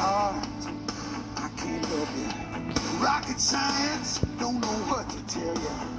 heart, I can't help it. Rocket science, don't know what to tell you.